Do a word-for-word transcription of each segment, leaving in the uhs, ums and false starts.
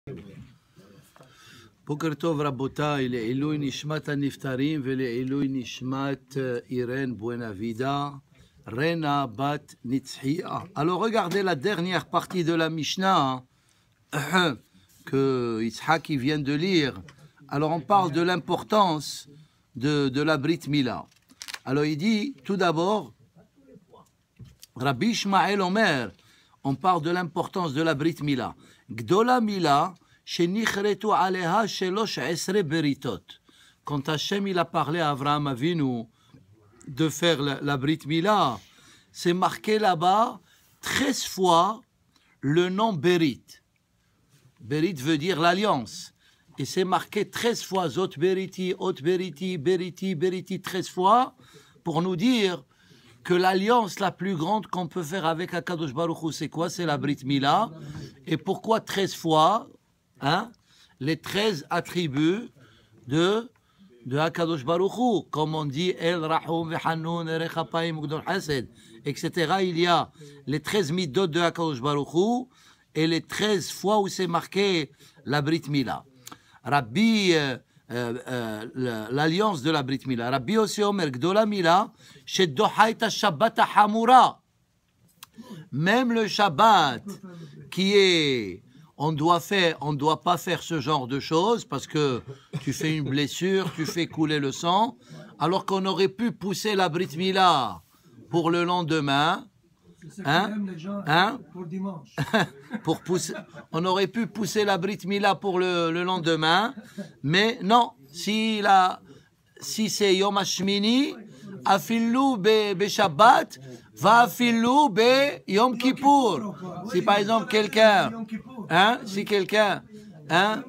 בוקר טוב רבותיי, לעילוי נשמת הנפטרים ולעילוי נשמת אירן בואנאבידה, Rena bat Nitzhia. Alors regardez la dernière partie de la Mishnah que Yitzhak vient de lire. Alors on parle de l'importance de, de la Brit Mila. Alors il dit tout d'abord, Rabbi Ishmael Omer, on parle de l'importance de la Brit Mila. Gdola Mila, shenichretu aleha shelosh esre beritot. Quand Hachem il a parlé à Avraham Avinu de faire la, la Brit Mila, c'est marqué là-bas treize fois le nom Berit. Berit veut dire l'alliance. Et c'est marqué treize fois Zot Beriti, Ot Beriti, Beriti, Beriti, treize fois pour nous dire que l'alliance la plus grande qu'on peut faire avec Akadosh Baruch Hu, c'est quoi? C'est la Brit Mila. Et pourquoi treize fois hein, les treize attributs de de Akadosh Baruch Hu, comme on dit El Rahum Vehanoun Erech Hapaim Ugdol Hased, et cetera. Il y a les treize midot de Akadosh Baruch Hu et les treize fois où c'est marqué la Brit Mila. Rabbi, euh, euh, l'alliance de la Brit Mila. Rabbi aussi Omer Gdola Mila, Shedohaita Shabbat Hamura. Même le Shabbat qui est On doit faire, on doit pas faire ce genre de choses parce que tu fais une blessure, tu fais couler le sang, alors qu'on aurait pu pousser la Brit Mila pour le lendemain, hein, hein, pour dimanche. pour pousser, on aurait pu pousser la Brit Mila pour le, le lendemain, mais non, si la, si c'est Yom Hashmini, Afilou be, be Shabbat, va afilou be Yom Kippour. Si par exemple quelqu'un, hein, si quelqu'un, hein,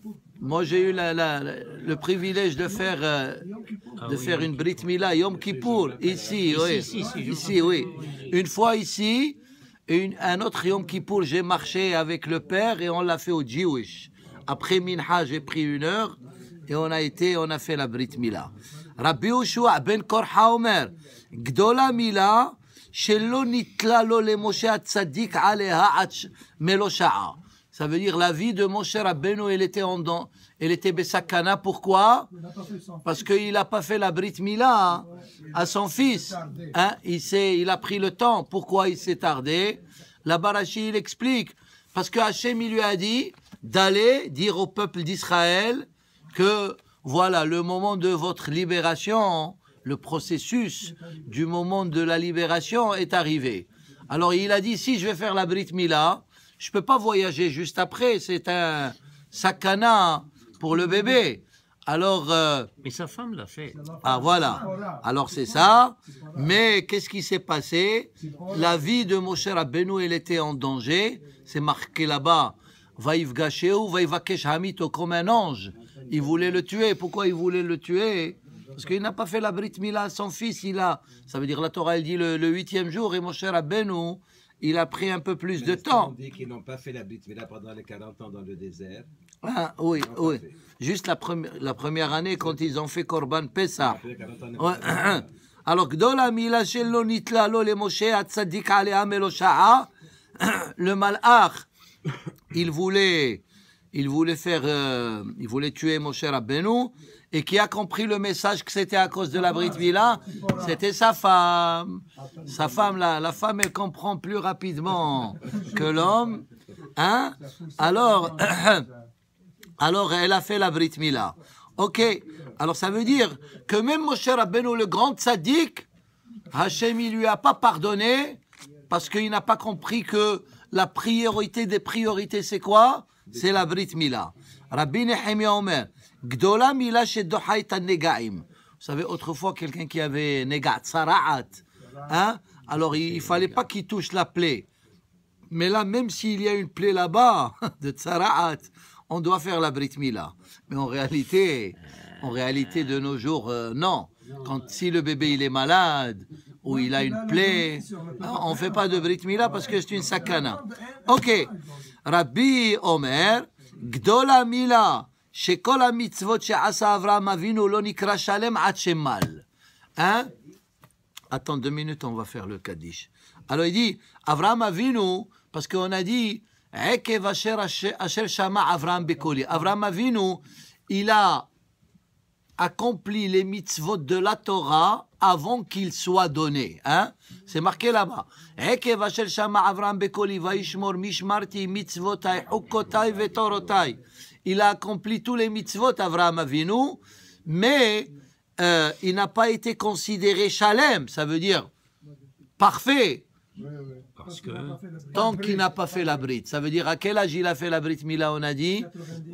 moi j'ai eu la, la, la, le privilège de faire, euh, de faire une Brit Mila Yom Kippour ici, oui, ici, ici, oui. Une fois ici, une, un autre Yom Kippour, j'ai marché avec le père et on l'a fait au Jewish. Après Minha, j'ai pris une heure et on a été, on a fait la Brit Mila. Rabbi Yoshua ben Korha Omer, Gdola Mila, Shelo nitla lo le Moshe Atzadik aleha melo sha'a. Ça veut dire la vie de Moshe Rabbeinu, elle était en don, elle était besakana. Pourquoi? Parce qu'il n'a pas fait la Brit Mila à son fils. Hein? Il, il a pris le temps. Pourquoi il s'est tardé? La Barashi, il explique. Parce que Hachem, il lui a dit d'aller dire au peuple d'Israël que voilà, le moment de votre libération, le processus du moment de la libération est arrivé. Alors il a dit, si je vais faire la Brit Mila, je ne peux pas voyager juste après, c'est un sakana pour le bébé. Alors, euh, mais sa femme l'a fait. Ah voilà, alors c'est ça, mais qu'est-ce qui s'est passé? La vie de Moshe Rabbeinu, elle était en danger, c'est marqué là-bas, Vaïvgasheu, Vaïvakesh Hamito, comme un ange. Il voulait le tuer. Pourquoi il voulait le tuer? Parce qu'il n'a pas fait la Brit Mila à son fils. Il a, ça veut dire la Torah, elle dit le, le huitième jour, et Moshe Rabbeinu, il a pris un peu plus mais de temps. On dit qu'ils n'ont pas fait la Brit Mila pendant les quarante ans dans le désert. Ah, oui, oui. Juste la, premi la première année, quand ils ont fait Korban Pessah. Ouais. Alors, Gdola Mila Shelo Nitla Lo le Moshe Atzadik Alea Melo Sha'a, le Malach, il voulait... Il voulait faire, euh, il voulait tuer Moshe Rabbeinu, et qui a compris le message que c'était à cause de la Brit Mila, c'était sa femme. Sa femme, la, la femme, elle comprend plus rapidement que l'homme, hein? Alors, alors, elle a fait la Brit Mila. Ok. Alors, ça veut dire que même Moshe Rabbeinu, le grand tzaddik, Hachem, il lui a pas pardonné, parce qu'il n'a pas compris que la priorité des priorités, c'est quoi? C'est la Brit Mila. Rabbi Nehemia Omer, Gdola Mila shedohaita negaim. Vous savez, autrefois, quelqu'un qui avait negat, sara'at, hein? Alors, il, il fallait pas qu'il touche la plaie. Mais là, même s'il y a une plaie là-bas, de sara'at, on doit faire la Brit Mila. Mais en réalité, en réalité, de nos jours, euh, non. Quand, si le bébé, il est malade, ou il a une plaie, on ne fait pas de Brit Mila parce que c'est une sakana. Ok. Rabbi Omer, Gdola Mila, Shekol HaMitzvot she'asa Avraham Avinu lo nikra shalem ad shemal. Hein? Attends deux minutes, on va faire le Kaddish. Alors il dit, Avraham Avinu, parce qu'on a dit, Ekev asher asher shama Avraham bekoli. Avraham Avinu, il a accompli les mitzvot de la Torah avant qu'il soit donné. Hein? C'est marqué là-bas. Ekev asher shama Avraham bekoli vaishmor mishmarti mitzvotai hukotai vetorotai. Il a accompli tous les mitzvot, Avraham Avinu, mais euh, il n'a pas été considéré shalem, ça veut dire parfait. Parce que Tant qu'il n'a pas fait la brite. Ça veut dire à quel âge il a fait la brite Mila, on a dit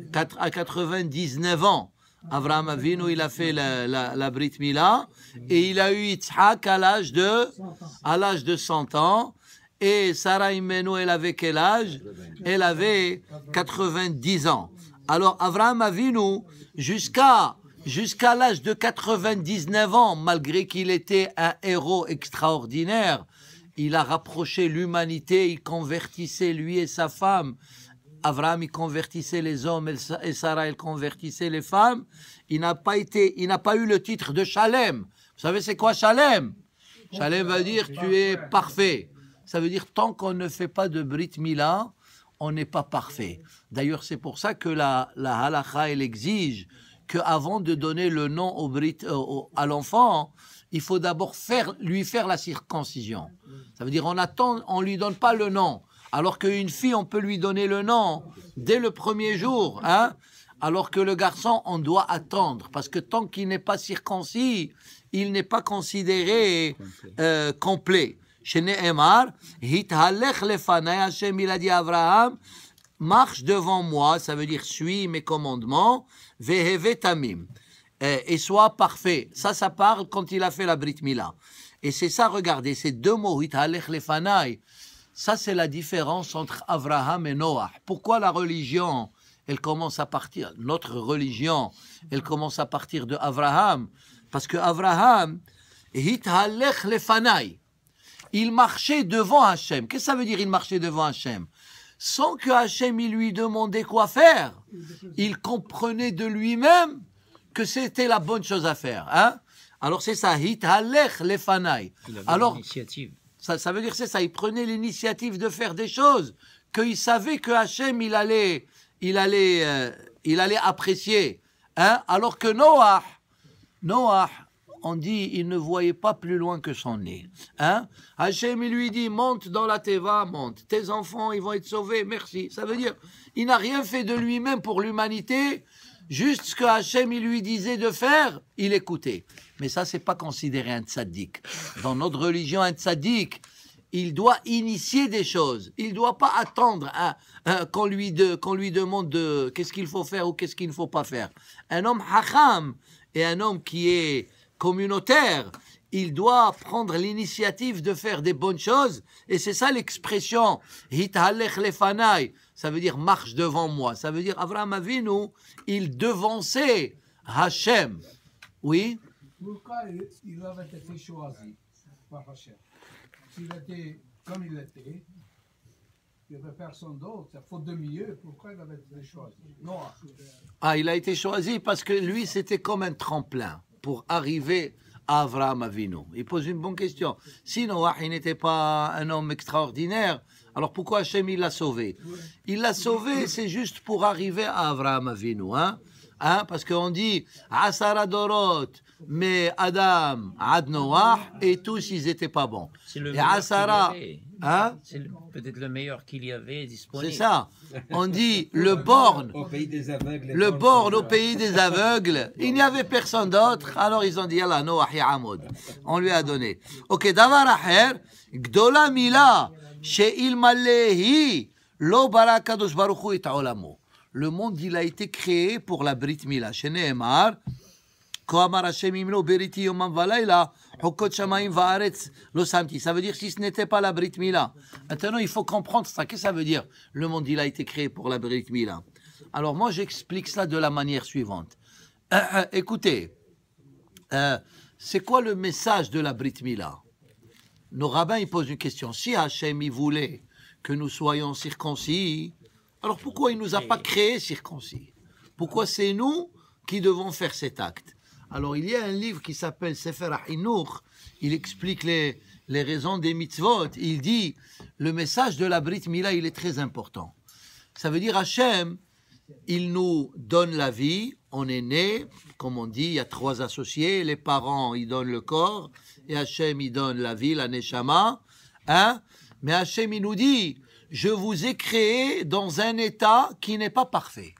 à quatre-vingt-dix-neuf ans. Avraham Avinu, il a fait la, la, la brite Mila et il a eu Yitzhak à l'âge de, à l'âge de cent ans. Et Sarah Imenu, elle avait quel âge? Elle avait quatre-vingt-dix ans. Alors Avraham Avinu, jusqu'à jusqu'à l'âge de quatre-vingt-dix-neuf ans, malgré qu'il était un héros extraordinaire, il a rapproché l'humanité, il convertissait lui et sa femme. Avraham, il convertissait les hommes et Sarah, elle convertissait les femmes. Il n'a pas été, il n'a pas eu le titre de Shalem. Vous savez c'est quoi Shalem? Shalem veut dire tu es parfait. Ça veut dire tant qu'on ne fait pas de Brit Mila, on n'est pas parfait. D'ailleurs, c'est pour ça que la, la halakha, elle exige qu'avant de donner le nom au Brit, euh, à l'enfant, il faut d'abord faire, lui faire la circoncision. Ça veut dire on attend, on lui donne pas le nom. Alors qu'une fille, on peut lui donner le nom dès le premier jour. Hein? Alors que le garçon, on doit attendre. Parce que tant qu'il n'est pas circoncis, il n'est pas considéré euh, complet. Chez Nehemar, Hithalech lefanai, Hashem, il a dit à Abraham, marche devant moi, ça veut dire suis mes commandements, veheve tamim, et sois parfait. Ça, ça parle quand il a fait la Brit Mila. Et c'est ça, regardez, ces deux mots, Hithalech lefanai, ça c'est la différence entre Abraham et Noah. Pourquoi la religion, elle commence à partir, notre religion, elle commence à partir de Abraham? Parce que Abraham, Hithalech lefanai, il marchait devant Hachem. Qu'est-ce que ça veut dire, il marchait devant Hachem? Sans que Hachem il lui demandait quoi faire. Il comprenait de lui-même que c'était la bonne chose à faire. Hein? Alors c'est ça, Hithalech lefanai. Alors, ça, ça veut dire c'est ça, il prenait l'initiative de faire des choses qu'il savait que Hachem il allait, il allait, euh, il allait apprécier. Hein? Alors que Noah, Noah, on dit, il ne voyait pas plus loin que son nez. Hein? Hachem, il lui dit, monte dans la Teva, monte. Tes enfants, ils vont être sauvés, merci. Ça veut dire, il n'a rien fait de lui-même pour l'humanité, juste ce que Hachem, il lui disait de faire, il écoutait. Mais ça, c'est pas considéré un tzaddik. Dans notre religion, un tzaddik, il doit initier des choses. Il ne doit pas attendre hein, hein, qu'on lui, de, qu'on lui demande de, qu'est-ce qu'il faut faire ou qu'est-ce qu'il ne faut pas faire. Un homme hacham et un homme qui est communautaire, il doit prendre l'initiative de faire des bonnes choses, et c'est ça l'expression Hithalech lefanai, ça veut dire marche devant moi, ça veut dire Avraham Avinu, il devançait Hachem. Oui? Pourquoi il avait été choisi par Hachem? S'il était comme il était, il n'y avait personne d'autre, c'est faute de mieux, pourquoi il avait été choisi? Noah. Ah, il a été choisi parce que lui, c'était comme un tremplin pour arriver à Avraham Avinu. Il pose une bonne question. Si Noah, il n'était pas un homme extraordinaire, alors pourquoi Hachem, il l'a sauvé? Il l'a sauvé, c'est juste pour arriver à Avraham Avinu. Hein? Hein? Parce qu'on dit, Asara Dorot, mais Adam, Ad Noah, et tous, ils n'étaient pas bons. C'est le Et meilleur Asara, qu'il y avait. hein? C'est le- peut-être le meilleur qu'il y avait disponible. C'est ça. On dit, le borne, Au pays des aveugles. les le bornes borne sont au pays des aveugles, il n'y avait personne d'autre, alors ils ont dit, Yallah, Noah Ya'amod. On lui a donné. Ok, Davar Aher, Gdola Mila, She'ilmalehi, Lo Barakadosh Baruch Hu et Olamo. Le monde, il a été créé pour la Brit Mila. Chez Nehemar, Kohamar Hashem Imlo Beriti Yomam Valayla, Hokot Shamaim Vaaretz Lo Samti. Ça veut dire si ce n'était pas la Brit Mila. Maintenant, il faut comprendre ça. Qu'est-ce que ça veut dire? Le monde, il a été créé pour la Brit Mila. Alors moi, j'explique ça de la manière suivante. Euh, euh, écoutez, euh, c'est quoi le message de la Brit Mila? Nos rabbins, ils posent une question. Si Hachem, il voulait que nous soyons circoncis, alors pourquoi il ne nous a pas créés circoncis? Pourquoi c'est nous qui devons faire cet acte? Alors il y a un livre qui s'appelle Sefer HaChinuch, il explique les, les raisons des mitzvot. Il dit, le message de la Brit Mila, il est très important. Ça veut dire Hachem, il nous donne la vie, on est né, comme on dit, il y a trois associés, les parents, ils donnent le corps, et Hachem, il donne la vie, la neshama, hein? Mais Hachem, il nous dit, je vous ai créé dans un état qui n'est pas parfait.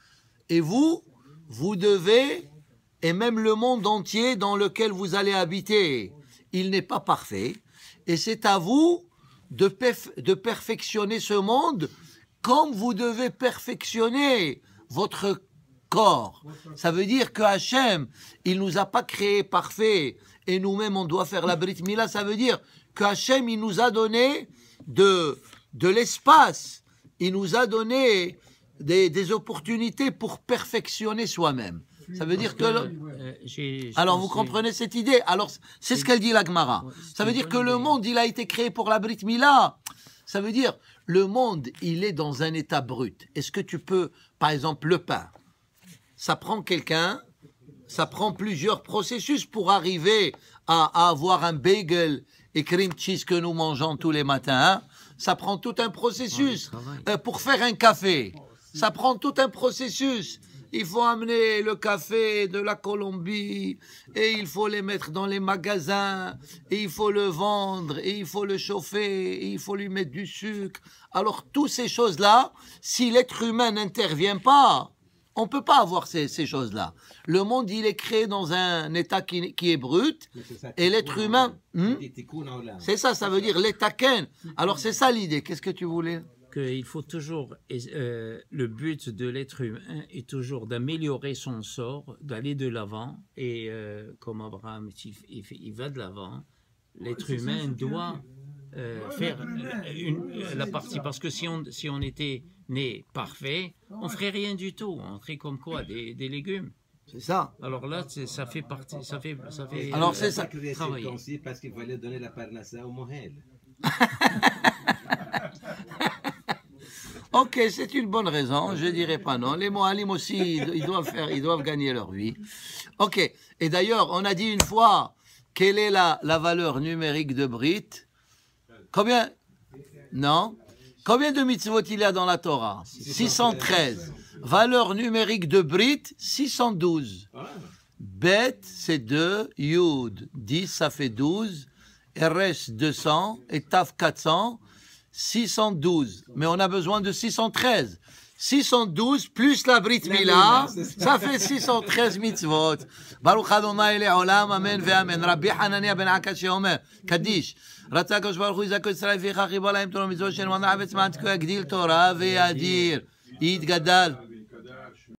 Et vous, vous devez, et même le monde entier dans lequel vous allez habiter, il n'est pas parfait, et c'est à vous de, perf- de perfectionner ce monde comme vous devez perfectionner votre corps. Ça veut dire que Hachem, il nous a pas créé parfait et nous-mêmes on doit faire la Brit Mila. Ça veut dire que Hachem, il nous a donné de, de l'espace, il nous a donné des, des opportunités pour perfectionner soi-même. Ça veut dire que... Euh, j'ai- Alors, vous c'est- comprenez cette idée? Alors, c'est ce qu'elle dit la Gemara. Ouais, c'est Ça veut une dire bonne que le idée. monde, il a été créé pour la Brit Mila. Ça veut dire, le monde, il est dans un état brut. Est-ce que tu peux, par exemple, le pain, ça prend quelqu'un, ça prend plusieurs processus pour arriver à, à avoir un bagel et cream cheese que nous mangeons tous les matins. Hein. Ça prend tout un processus. Ouais, le travail. Euh, pour faire un café, ça prend tout un processus. Il faut amener le café de la Colombie et il faut les mettre dans les magasins et il faut le vendre et il faut le chauffer et il faut lui mettre du sucre. Alors, toutes ces choses-là, si l'être humain n'intervient pas, on ne peut pas avoir ces, ces choses-là. Le monde, il est créé dans un état qui, qui est brut Mais c'est ça, et l'être humain, hmm, Des tikkun olam. c'est ça, ça veut dire l'état ken. Alors, c'est ça l'idée. Qu'est-ce que tu voulais? qu'il faut toujours, euh, le but de l'être humain est toujours d'améliorer son sort, d'aller de l'avant, et euh, comme Abraham, il, il, fait- il va de l'avant, l'être c'est ça, humain c'est ce qu'il doit euh, faire une, la partie, parce que si on, si on était né parfait, on ferait rien du tout, on ferait comme quoi, des, des légumes. C'est ça. Alors là, c'est- ça fait partie, ça fait, ça fait Alors, euh, c'est ça. créé travailler. circoncis parce qu'il fallait donner la parnassa au Mohel. Ok, c'est une bonne raison, je dirais pas non. Les Mohalim aussi, ils ils doivent faire, ils doivent gagner leur vie. Ok, et d'ailleurs, on a dit une fois, quelle est la, la valeur numérique de Brit? Combien? Non? Combien de mitzvot il y a dans la Torah? six cent treize. Valeur numérique de Brit, six cent douze. Bet, c'est deux, Yud, dix, ça fait douze, Rs, deux cents, et Taf, quatre cents, six cent douze. Mais on a besoin de six cent treize. six cent douze plus la Brit Mila, ça fait six cent treize mitzvot. Baruch Adonai le'olam, amen ve'amen. Rabbi Hanania ben Akashi omer, Kaddish. רצה הקדוש ברוך הוא יזכו ישראל לפיכך חיבר להם תורה ומצוות שאין מונע בצמאת יגדיל תורה ויאדיר. יתגדל.